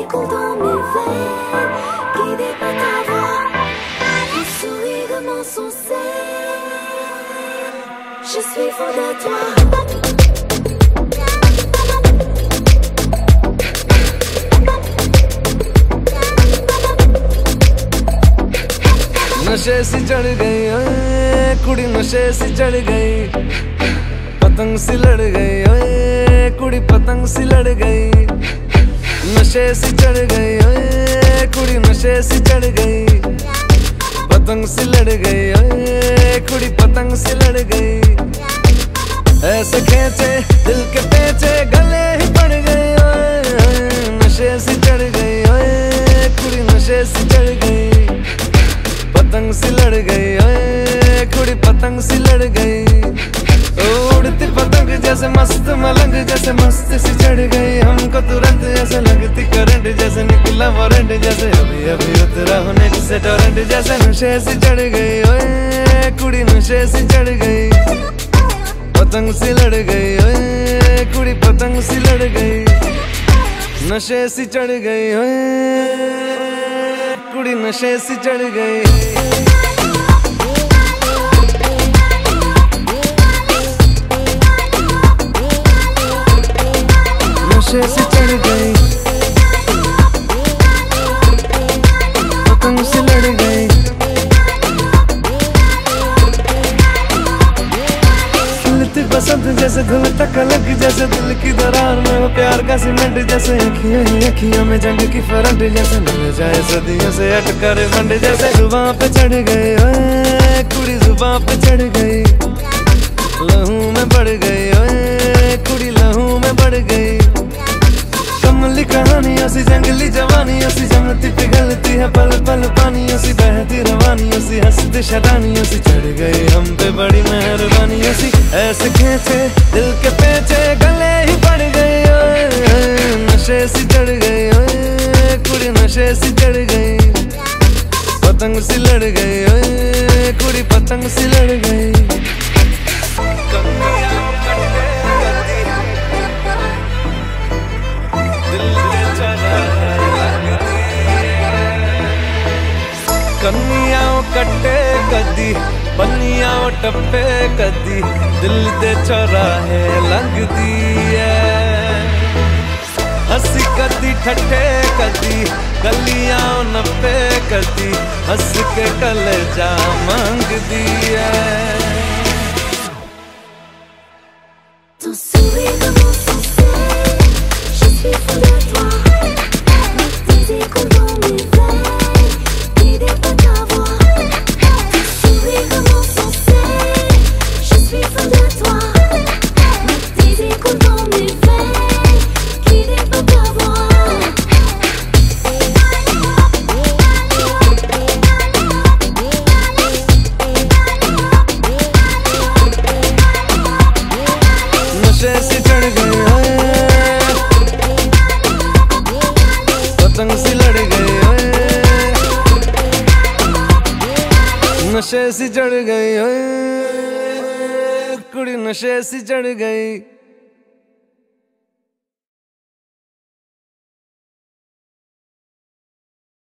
coule dans mes veines, guidée par ta voix. Ton sourire m'insensé, je suis fou de toi. नशे सी चढ़ गई ओए कुड़ी, नशे सी चढ़ गई, पतंग सी लड़ गई ओए कुड़ी, पतंग सी लड़ गई। नशे सी चढ़ गई ओए कुड़ी, नशे सी चढ़ गई, पतंग सी लड़ गई ओए कुड़ी, पतंग सी लड़ गई। ऐसे खेचे दिल के पेचे गले ही पड़ गई ओए, नशे सी चढ़ गई ओए कुड़ी, नशे सी चढ़ गई, पतंग सी लड़ गई ओए कुड़ी, पतंग सी लड़ गई। उड़ती पतंग जैसे मस्त मलंग, जैसे मस्त सी चढ़ गई हमको तुरंत, ऐसे लगती करंट, जैसे निकला वारंट, जैसे अभी अभी उतरा होने से टोरेंट, जैसे नशे सी चढ़ गई ओए कुड़ी, नशे सी चढ़ गई, पतंग सी लड़ गई ओए कुड़ी, पतंग सी लड़ गई। नशे सी चढ़ गई ओए कुड़ी, नशे सी चढ़ गई। नशे सी चढ़ गई, पतंग सी लड़ गई। खिलती बसंत जैसे धुल तक लग, जैसे दिल की दरार में वो प्यार का सीमेंट, जैसे अखियों ही अखियों में जंग की फरंट, जैसे मिल जाए सदियों से अटकर फंड, जैसे जुबां पे चढ़ गई ओए कुड़ी, जुबां पे चढ़ गई, लहू में बढ़ गई ओए कुड़ी, लहू में बढ़ गई। कमली कहानियों सी जंगली जवानियों सी, जमती पिघलती है पल पल पानियों सी, बहती रवानियों सी, हंसती शरानियों सी, चढ़ गई हम पे बड़ी मेहरबानियों सी। ऐसे खेचे दिल के पेचे गले ही पड़ गई ओए, नशे सी चढ़ गई ओए कुड़ी, नशे सी चढ़ गई, पतंग सी लड़ गई ओए कुड़ी, पतंग सी लड़ गई। कन्नियां कट्टे कदी, बन्नियां टप्पे कदी, दिल दे चौराहे लंघदी है। हंसी कदी ठट्ठे कदी, गलियां नप्पे कदी, हंस के कलेजा मांगदी है। Ton sourire m'insensé, je suis fou de toi. Tes échos dans mes veines, guidés par ta voix. Ton sourire m'insensé, je suis fou de toi. Tes échos dans mes veines, guidés par ta voix. नशे सी चढ़ गई ओए, पतंग सी लड़ गई ओए, नशे सी चढ़ गई ओए कुड़ी, नशे सी चढ़ गई।